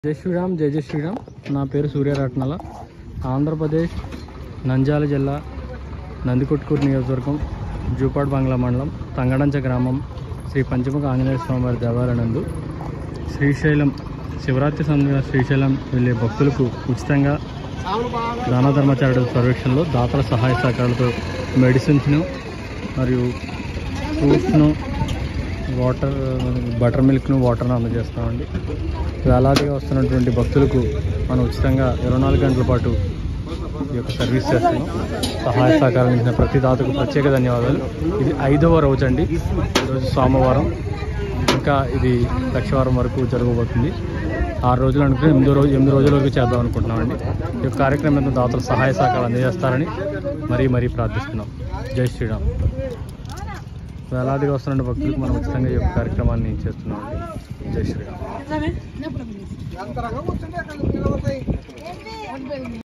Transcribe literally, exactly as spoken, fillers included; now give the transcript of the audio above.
జై శ్రీరామ్, జై జై శ్రీరామ్. నా పేరు సూర్యరత్నాల. ఆంధ్రప్రదేశ్ నంద్యాల జిల్లా నందికొట్కూరు నియోజకవర్గం జూపాడు బంగ్లా మండలం తంగడంచ గ్రామం శ్రీ పంచముఖ ఆంజనేయ స్వామివారి దేవాలయం నందు శ్రీశైలం శివరాత్రి సందర్భంగా శ్రీశైలం వెళ్ళే భక్తులకు ఉచితంగా దాన ధర్మచారుడు సర్వేక్షణలో దాతల సహాయ సహకారాలతో మెడిసిన్స్ను మరియు ఫ్రూట్స్ను వాటర్ బటర్ మిల్క్ను వాటర్ను అందజేస్తామండి. వేలాదిగా వస్తున్నటువంటి భక్తులకు మనం ఉచితంగా ఇరవై నాలుగు గంటల పాటు ఈ యొక్క సర్వీస్ చేస్తున్నాం. సహాయ సహకారం ఇచ్చిన ప్రతి దాతకు ప్రత్యేక ధన్యవాదాలు. ఇది ఐదవ రోజు అండి. ఈరోజు సోమవారం, ఇంకా ఇది లక్షవారం వరకు జరగబోతుంది. ఆరు రోజులు అనుకుని ఎనిమిదో రోజు ఎనిమిది రోజుల వరకు చేద్దాం అనుకుంటున్నామండి. ఈ యొక్క కార్యక్రమం దాతలు సహాయ సహకారం అందజేస్తారని మరీ మరీ ప్రార్థిస్తున్నాం. జై శ్రీరామ్. వేలాదిగా వస్తున్న భక్తులకు మనం ఉచితంగా ఈ యొక్క కార్యక్రమాన్ని చేస్తున్నామండి. జై శ్రీరామ్.